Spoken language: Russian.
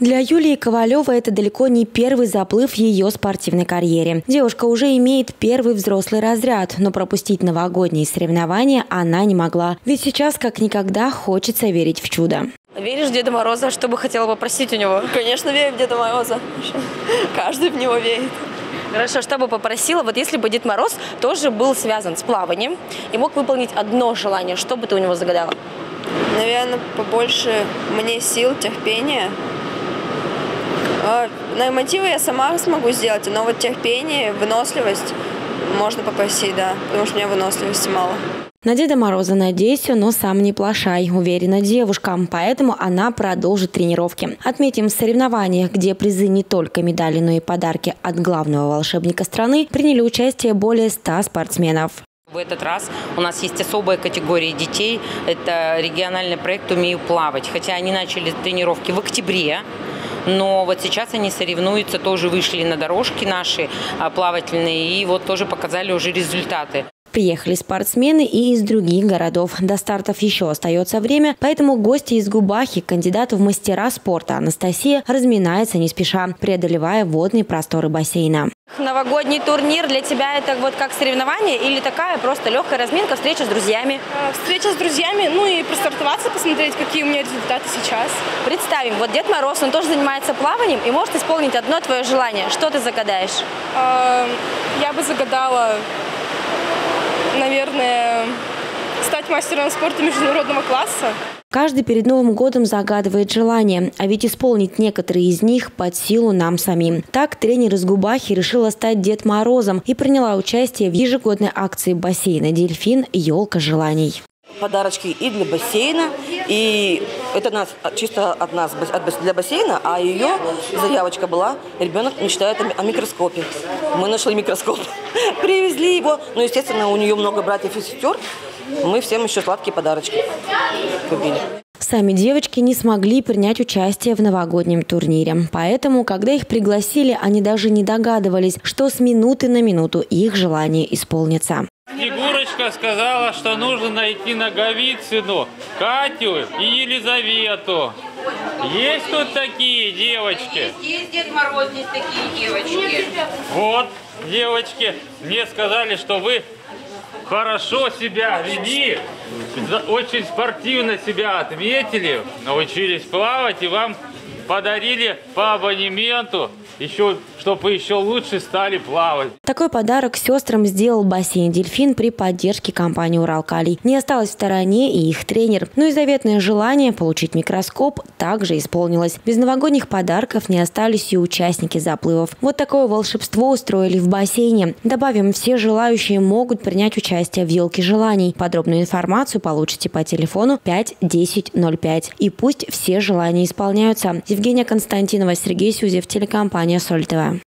Для Юлии Ковалевой это далеко не первый заплыв в ее спортивной карьере. Девушка уже имеет первый взрослый разряд, но пропустить новогодние соревнования она не могла. Ведь сейчас как никогда хочется верить в чудо. Веришь в Деда Мороза? Что бы хотела попросить у него? Конечно, верю в Деда Мороза. Каждый в него верит. Хорошо, что бы попросила, вот если бы Дед Мороз тоже был связан с плаванием и мог выполнить одно желание, что бы ты у него загадала? Наверное, побольше мне сил, терпения. Нормативы я сама смогу сделать, но вот терпение, выносливость можно попросить, да, потому что у меня выносливости мало. На Деда Мороза надейся, но сам не плашай, уверена девушка. Поэтому она продолжит тренировки. Отметим, в соревнованиях, где призы не только медали, но и подарки от главного волшебника страны, приняли участие более 100 спортсменов. В этот раз у нас есть особая категория детей. Это региональный проект «Умею плавать». Хотя они начали тренировки в октябре. Но вот сейчас они соревнуются, тоже вышли на дорожки наши плавательные и вот тоже показали уже результаты. Приехали спортсмены и из других городов. До стартов еще остается время, поэтому гости из Губахи, кандидат в мастера спорта Анастасия, разминается не спеша, преодолевая водные просторы бассейна. Новогодний турнир для тебя это вот как соревнование или такая просто легкая разминка, встреча с друзьями? Встреча с друзьями, ну и простартоваться, посмотреть, какие у меня результаты сейчас. Представим, вот Дед Мороз, он тоже занимается плаванием и может исполнить одно твое желание. Что ты загадаешь? Я бы загадала, наверное, стать мастером спорта международного класса. Каждый перед Новым годом загадывает желание, а ведь исполнить некоторые из них под силу нам самим. Так тренер из Губахи решила стать Дед Морозом и приняла участие в ежегодной акции бассейна «Дельфин. Елка желаний». Подарочки и для бассейна, и это чисто от нас, для бассейна, а ее заявочка была, ребенок мечтает о микроскопе. Мы нашли микроскоп, привезли его, ну, естественно, у нее много братьев и сестер, мы всем еще сладкие подарочки купили. Сами девочки не смогли принять участие в новогоднем турнире. Поэтому, когда их пригласили, они даже не догадывались, что с минуты на минуту их желание исполнится. Снегурочка сказала, что нужно найти Наговицыну, Катю и Елизавету. Есть тут такие девочки? Есть Дед Мороз, есть такие девочки. Вот, девочки, мне сказали, что вы хорошо себя вели, очень спортивно себя отметили, научились плавать и вам подарили по абонементу, чтобы еще лучше стали плавать. Такой подарок сестрам сделал бассейн «Дельфин» при поддержке компании «Уралкалий». Не осталось в стороне и их тренер. Но и заветное желание получить микроскоп также исполнилось. Без новогодних подарков не остались и участники заплывов. Вот такое волшебство устроили в бассейне. Добавим, все желающие могут принять участие в «Елке желаний». Подробную информацию получите по телефону 51005. И пусть все желания исполняются. Евгения Константинова, Сергей Сюзев, телекомпания «Соль ТВ».